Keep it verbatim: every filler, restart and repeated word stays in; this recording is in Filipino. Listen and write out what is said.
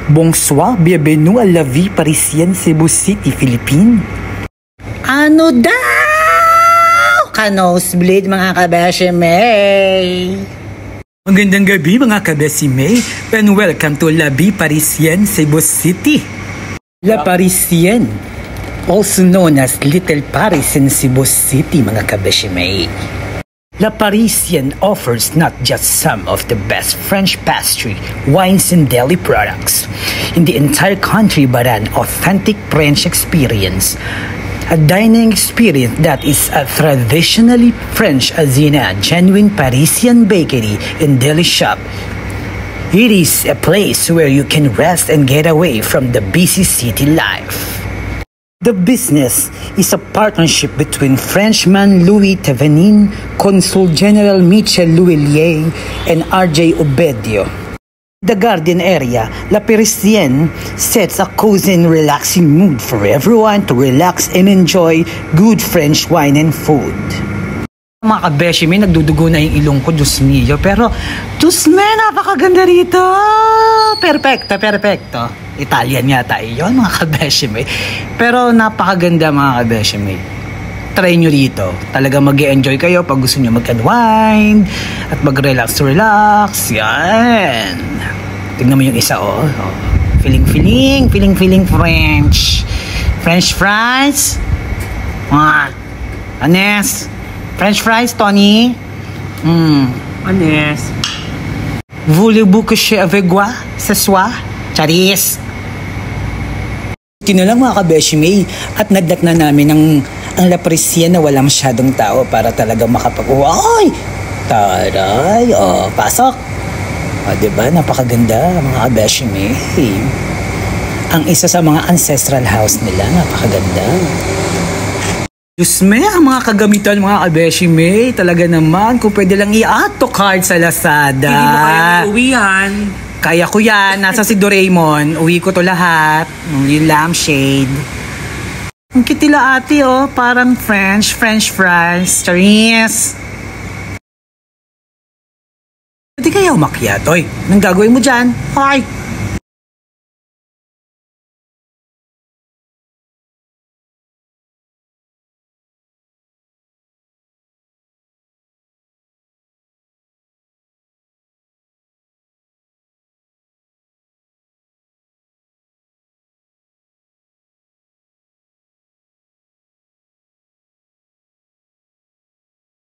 Bonsoir, bienvenue à la vie parisienne Cebu City, Philippines. Ano daw? Ka-nosebleed mga kabeshime. Magandang gabi mga kabeshime and welcome to La Vie Parisienne Cebu City. La Parisienne, also known as Little Paris in Cebu City mga kabeshime. La Parisienne offers not just some of the best French pastry, wines, and deli products in the entire country, but an authentic French experience. A dining experience that is a traditionally French as in a genuine Parisian bakery and deli shop. It is a place where you can rest and get away from the busy city life. The business is a partnership between Frenchman Louis Tavenin, Consul General Michel Louillier, and R J Obedio. The garden area, La Parisienne, sets a cozy and relaxing mood for everyone to relax and enjoy good French wine and food. Mga kabeshime, nagdudugo na yung ilong ko, Diyos mio. Pero, Diyos me, napakaganda rito. Perfecto, perfecto. Italian yata yun, mga kabeshime. Pero napakaganda mga kabeshime. Try nyo rito. Talaga mag-e-enjoy kayo pag gusto nyo mag-unwind at mag-relax-relax. Yan. Tingnan mo yung isa, oh. oh. Feeling-feeling, feeling-feeling French. French fries. Ah. Anes. French fries, Tony. Hmm. Anes. Voulez-vous que je avec moi ce soir? Charis. Tino lang mga kabeshime at nadlat na namin ang, ang La Parisienne na wala masyadong tao para talaga makapag... Uy! Taray! O, pasok! O, diba? Napakaganda mga kabeshime. Ang isa sa mga ancestral house nila, napakaganda. Diyos me, ang mga kagamitan mga kabeshime, talaga naman kung pwede lang i-add to cart sa Lazada. Hindi mo kaya uwihan. Kaya ko yan. Nasa si Doraemon. Uwi ko to lahat. Yung lampshade. Ang kitila ate, oh. Parang French, French fries. Charis. Pwede kaya umakyat, oy. Anong gagawin mo dyan? Ay!